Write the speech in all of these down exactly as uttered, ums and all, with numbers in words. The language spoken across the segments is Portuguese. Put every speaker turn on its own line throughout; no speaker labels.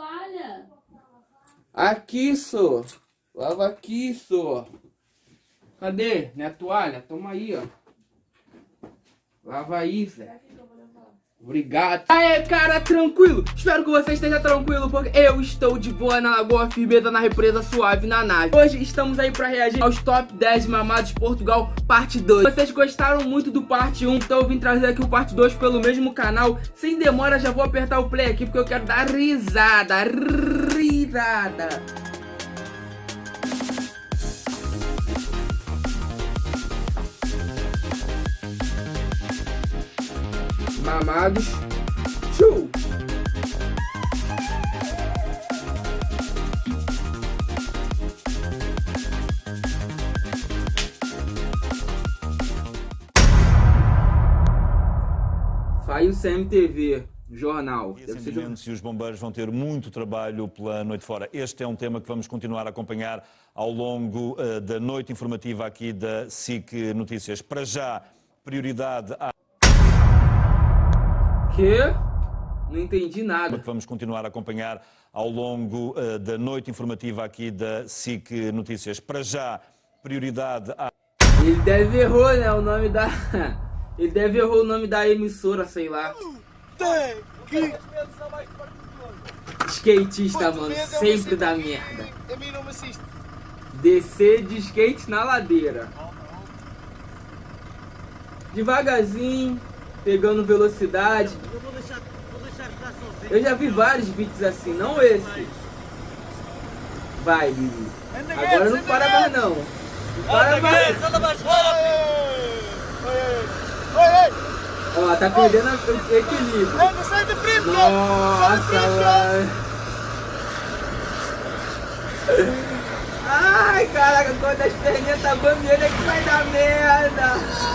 toalha.
Aqui, só. Lava aqui, só. Cadê? Minha toalha? Toma aí, ó. Lava aí, Zé. Obrigado. Aê, cara, tranquilo? Espero que você esteja tranquilo, porque eu estou de boa na lagoa, firmeza na represa, suave na nave. Hoje estamos aí pra reagir aos top dez mamados de Portugal, parte dois. Vocês gostaram muito do parte um, então eu vim trazer aqui o parte dois pelo mesmo canal. Sem demora, já vou apertar o play aqui, porque eu quero dar risada, risada. Mamados. Show! Saiu C M T V, jornal.
E os bombeiros vão ter muito trabalho pela noite fora. Este é um tema que vamos continuar a acompanhar ao longo uh, da noite informativa aqui da S I C Notícias. Para já, prioridade à...
Que? Não entendi nada.
Que vamos continuar a acompanhar ao longo uh, da noite informativa aqui da S I C Notícias. Para já, prioridade à...
Ele deve errou, né, o nome da... Ele deve errou o nome da emissora, sei lá. Skatista, mano, sempre dá merda.
A mim não me assiste.
Descer de skate na ladeira. Devagarzinho, pegando velocidade. Eu já vi vários vídeos assim, não esse. Vai, Lili. Agora não para mais não. Não para mais. Ó, tá perdendo o equilíbrio. Nossa, mano. Ai, caraca, quando as perninhas tá vermelhas é que vai dar merda.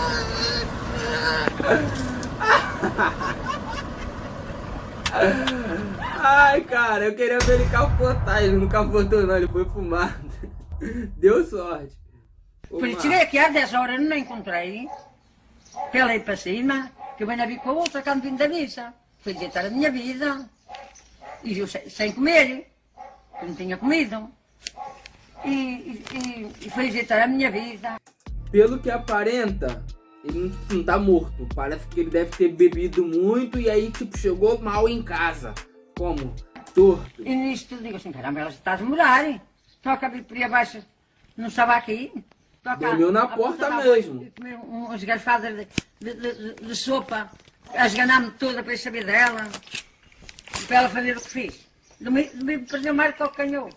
Ai, cara, eu queria ver ele capotar. Ele não capotou não, ele foi fumado. Deu sorte.
Cheguei aqui às dez horas, não encontrei. Pelei para cima, que eu venho a vir com a outra quando vim da missa. Fui deitar a minha vida. E eu sem, sem comer, eu não tinha comido. E, e, e, e fui deitar a minha vida.
Pelo que aparenta, ele não, não tá morto. Parece que ele deve ter bebido muito e aí, tipo, chegou mal em casa. Como? Torto.
E nisto digo assim, caramba, ela está a demorar. Toca a vir por aí abaixo, não estava aqui.
Dormiu na porta mesmo.
Comi umas garfadas de, de, de, de sopa, a esganar-me toda para eu saber dela, para ela fazer o que fiz. Dormi, dormi para fazer o mar que ele canhou.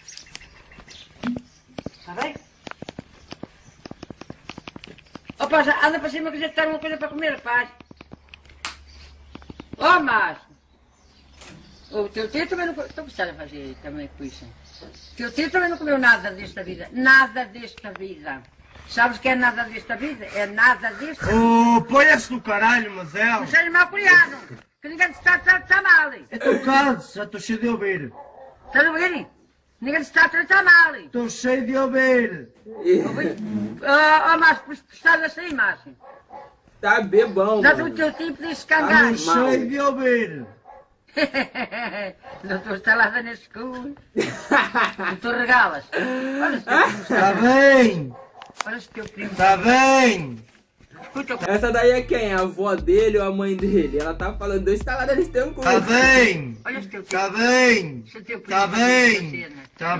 Está bem? Opa, já anda para cima que já está uma coisa para comer, rapaz. Oh, mas o teu tio também não... Estou a começar a fazer também com isso. O teu tio também não comeu nada desta vida. Nada desta vida. Sabes o que é nada desta vida? É nada desta vida.
Oh, põe-se no caralho, mas é.
Não seja mal criado. Que ninguém te está a tratar mal.
Estou caso, já estou cheio de ouvir.
Estás a ouvir? Ninguém te está a tratar mal.
Estou cheio de ouvir.
Ah, oh, mas por isso estás assim, Márcio.
Tá bebão,
Dá-te
mano.
o teu tipo de escangar.
Estou cheio de ouvir.
Não estou instalada nesse cu. Não tu regalas. Olha se teu primo
Está bem.
Olha se teu primo
Está bem.
Escuta.
Essa daí é quem? A avó dele ou a mãe dele? Ela tá falando, dois instalada nesse teu cu.
Está bem.
Olha se teu primo.
Está bem.
Se teu primo
Está bem. Está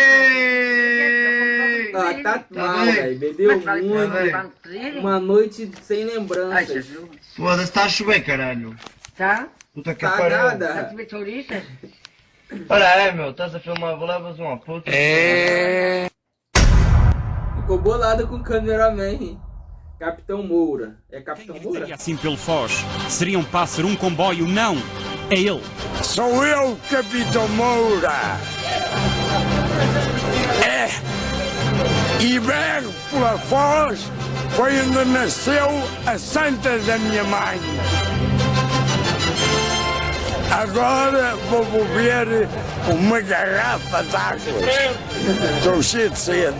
bem.
Ah, tá
Tá
mal,
bem.
velho. Bebeu
Tá
muito.
bem.
Uma noite sem
Ai,
lembranças.
Jesus.
Foda-se, está a chover, caralho.
Tá?
Puta que
Tá
pariu.
Já
nada.
te vi chouriças?
Olha, é, meu, estás a filmar, vou levas uma puta.
É. Ficou bolado com o cameraman. Capitão Moura. É Capitão Moura?
Assim pelo Foz. Seria um pássaro, um comboio? Não. É ele.
Sou eu, Capitão Moura. É. E berro pela Foz foi onde nasceu a santa da minha mãe. Agora vou beber uma garrafa de água. Estou cheio de sede.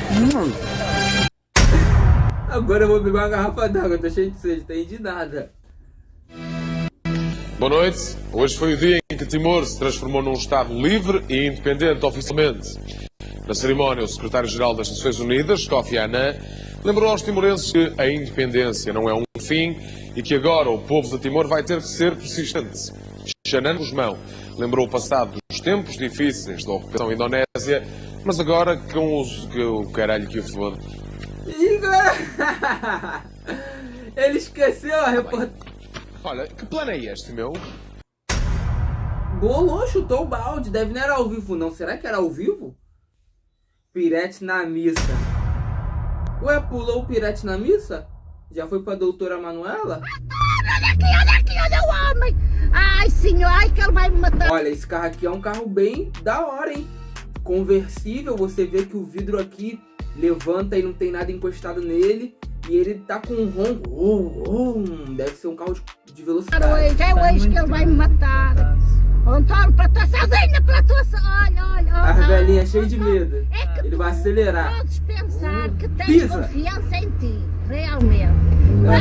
Agora eu vou beber uma garrafa d'água, tô cheio de sede, não entendi nada.
Boa noite. Hoje foi o dia em
que Timor se transformou num Estado livre e independente oficialmente. Na cerimónia, o secretário-geral das Nações Unidas, Kofi Annan, lembrou aos timorenses que a independência não é um fim e que agora o povo de Timor vai ter que ser persistente. Xanan Guzmão lembrou o passado dos tempos difíceis da ocupação indonésia, mas agora com os que o caralho que o foda.
Ele esqueceu a reportagem.
Olha, que plano é este, meu?
Bolou, chutou o balde. Deve não era ao vivo, não. Será que era ao vivo? Pirete na missa. Ué, pulou o pirete na missa? Já foi pra doutora Manuela?
Olha aqui, olha aqui, olha o homem! Ai, senhor, ai que ele vai me matar!
Olha, esse carro aqui é um carro bem da hora, hein? Conversível, você vê que o vidro aqui levanta e não tem nada encostado nele. E ele tá com um ronco. Oh, oh, deve ser um carro de velocidade.
Hoje, é hoje que ele vai me matar. Antônio, para a tua saudinha, para a tua saudinha, olha, olha.
A velhinha cheia de medo.
É
ele vai acelerar.
Podes pensar que tens
Pisa.
confiança em ti, realmente. Ai,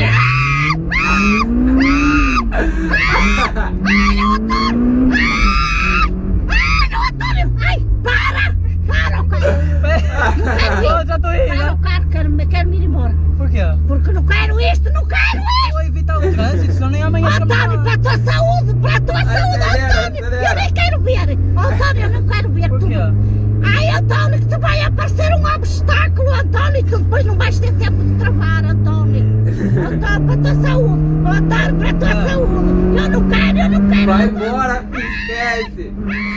Antônio! Ai, Antônio! Ai, para! Para o carro!
Já estou aí,
Para o carro, quero-me quero ir embora.
Por quê?
Porque não quero isto, não quero isto!
Vou evitar o trânsito, senão nem amanhã
Antônio, para a tua saúde, para a tua saúde,
acelera,
Antônio!
acelera.
Eu nem quero ver! Antônio, eu não quero ver
Por
tu!
quê?
Ai, Antônio, que te vai aparecer um obstáculo, Antônio, que depois não vais ter tempo de travar, Antônio! Antônio, para a tua saúde! Antônio, para a tua
Ah.
saúde! Eu não quero, eu não quero!
Vai embora, esquece.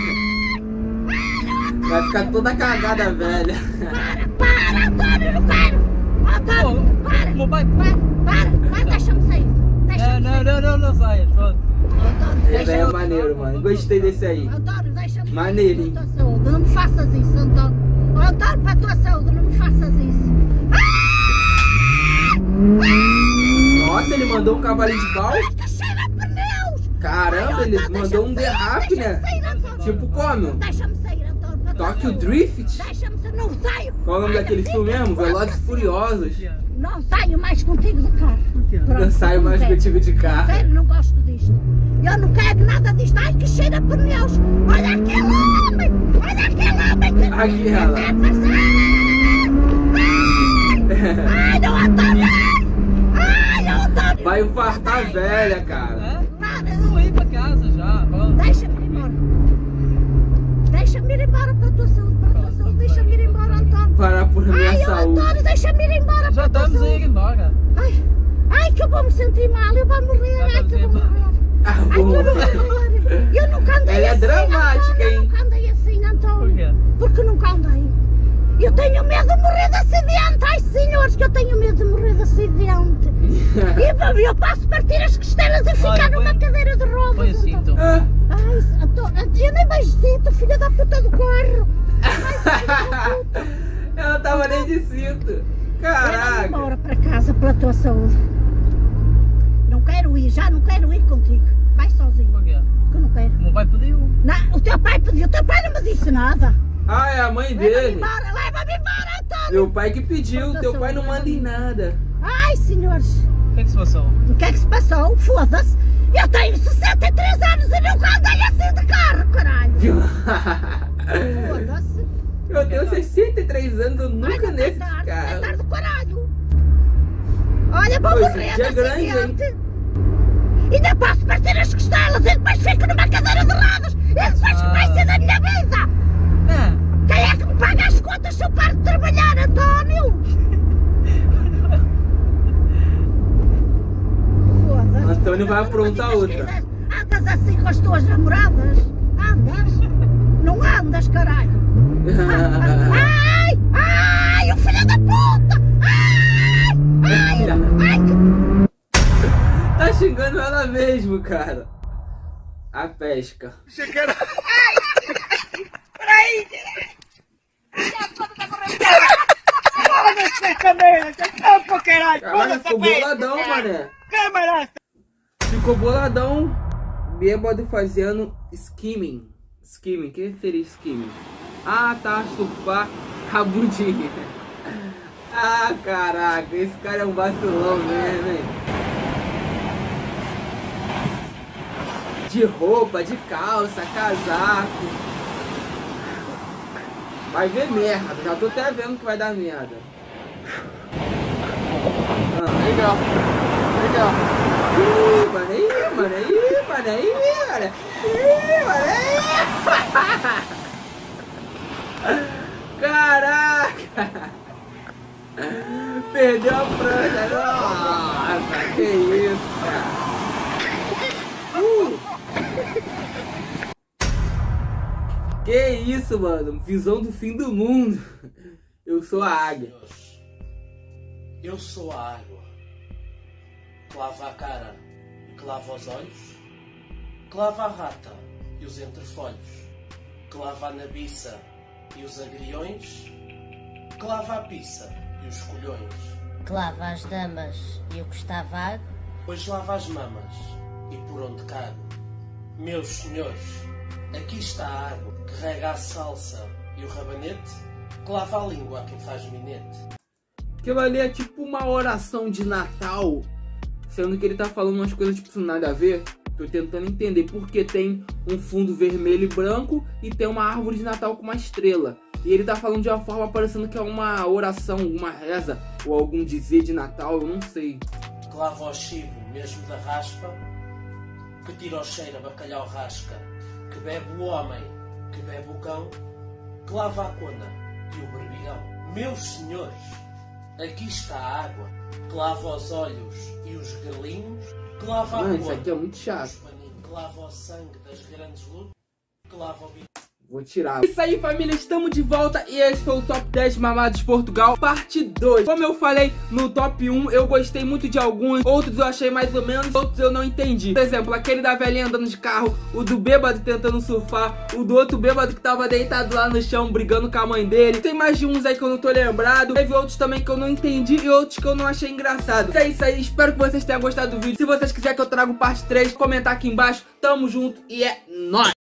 Vai ficar toda cagada, velha.
Para, para, Antônio, eu não quero! Antônio,
Oh,
para!
meu pai-
Para, para, para, deixa-me sair!
Não,
Deixa-me
não,
sair!
não, não, não saias, pronto.
Antônio,
Esse aí é
deixa-me
maneiro, mano. Gostei desse aí.
Antônio, deixa-me
Maneirinho.
para a tua saúde, não me faças isso, Antônio. Antônio, para a tua saúde, não me faças isso.
Nossa, ele mandou um cavalinho de pau?
Que cheira a pneus!
Caramba, ele mandou um derrape, né? Tipo como?
Deixa-me sair, Antônio. para a tua
Tóquio
saúde.
Drift?
Deixa-me sair, não saio.
Qual o nome
Olha,
daquele
fica
filme mesmo?
com a
Velozes e
tua
Furiosos.
saúde. Não saio mais contigo de carro. Pronto,
Não saio mais
quero.
contigo de carro.
Quero, não gosto disto. Eu não quero nada disto. Ai, que cheira a pneus. Olha aquele homem. Olha aquele homem. Que
Aquela.
que quer passar. Ai, não, Antônio. Ai, Antônio.
Vai infartar a velha, cara.
É?
Para,
Eu vou ir para casa já, pronto.
deixa-me ir embora. Deixa-me ir embora para a tua saúde, para a tua saúde. Deixa-me ir embora, Antônio.
Parar por minha
Ai,
saúde.
Antônio, deixa-me ir embora
Já
para a tua
estamos a ir
saúde.
embora.
Ai, ai, que eu vou me sentir mal, eu vou morrer,
Já
ai, que eu
estamos
vou
a ir
morrer.
Ah,
Ai, que eu
bom.
não vou morrer. Eu nunca andei
Ela é
assim,
dramática,
Antônio,
hein?
Eu nunca andei assim, Antônio.
Por quê?
Porque nunca andei. Eu tenho medo de morrer de acidente. Ai, senhores, que eu tenho medo de morrer de acidente. E eu posso partir as costelas e ficar
Olha,
numa
põe-
cadeira de rodas.
Põe assim,
Antônio.
então.
Ah,
Ai, Antônio, eu nem beijito, filha da puta do carro. Ai, filha da puta.
eu não tava nem de cinto.
Leva-me
Caraca.
embora para casa pela tua saúde. Não quero ir, já não quero ir contigo. Vai sozinho,
Por quê?
porque eu não quero.
O meu pai pediu.
Não, o teu pai pediu, o teu pai não me disse nada.
Ah, é a mãe
Leva-me
dele.
embora, leva-me embora, Antônio.
Meu pai que pediu.
Puta
Teu pai não
saúde.
manda em nada.
Ai, senhores,
O que é que se passou?
o que é que se passou? Foda-se. Eu tenho sessenta e três anos e nunca andei assim de carro, caralho. Foda-se.
Eu tenho sessenta e três anos, eu
Ai,
nunca
não
nesse
vai dar,
carro.
vai dar do caralho. Olha, vou
Pois,
morrer
dia
de
grande, hein?
acidente. Ainda posso partir as costelas e depois fico numa cadeira de rodas. E depois que vai ser da minha vida?
É.
Quem é que me paga as contas se eu paro de trabalhar, António? Foda-se.
Antônio vai aprontar outra.
Andas assim com as tuas namoradas? Andas? Não andas, caralho? Ai! Ai! O filho da puta! Ai! Ai! Ai! que-
Tá xingando ela mesmo, cara. A pesca. Caraca, ficou boladão, mané. Ficou boladão. Bêbado fazendo skimming. Skimming, o que seria skimming? Ah, tá, surfar rabudinha. Ah, caraca, esse cara é um vacilão mesmo, hein? De roupa, de calça, casaco. Vai ver merda, já tô até vendo que vai dar merda. Ah, legal. Legal. Ih, mano, aí, mano, aí, mano, aí, mano. Ih, mano, aí. Caraca. Perdeu a prancha. Nossa, que isso, cara. Uh. Que isso, mano. Visão do fim do mundo. Eu sou a águia.
Eu sou a água, que lava a cara, que lava os olhos, que lava a rata e os entrefolhos, que lava a nabiça e os agriões, que lava a pizza e os colhões,
que lava as damas e o que está vago,
pois lava as mamas e por onde cago. Meus senhores, aqui está a água, que rega a salsa e o rabanete, que lava a língua a quem faz minete.
Aquilo ali é tipo uma oração de Natal, sendo que ele tá falando umas coisas tipo nada a ver. Tô tentando entender porque tem um fundo vermelho e branco e tem uma árvore de Natal com uma estrela. E ele tá falando de uma forma parecendo que é uma oração, uma reza ou algum dizer de Natal, eu não sei.
Que lava o chibo mesmo da raspa, que tira o cheiro a bacalhau rasca, que bebe o homem, que bebe o cão, que lava a cona e o berbigão. Meus senhores, aqui está a água, que lava os olhos e os galinhos, que lava a
Mano,
cor,
isso aqui é muito chato.
que lava o sangue das grandes lutas, que lava o bico.
Vou tirar. Isso aí, família, estamos de volta e esse foi o Top dez Mamados de Portugal, parte dois. Como eu falei no Top um, eu gostei muito de alguns, outros eu achei mais ou menos, outros eu não entendi. Por exemplo, aquele da velhinha andando de carro, o do bêbado tentando surfar, o do outro bêbado que tava deitado lá no chão brigando com a mãe dele. Tem mais de uns aí que eu não tô lembrado, teve outros também que eu não entendi e outros que eu não achei engraçado. É isso aí, espero que vocês tenham gostado do vídeo. Se vocês quiserem que eu traga parte três, comentar aqui embaixo. Tamo junto e é nóis!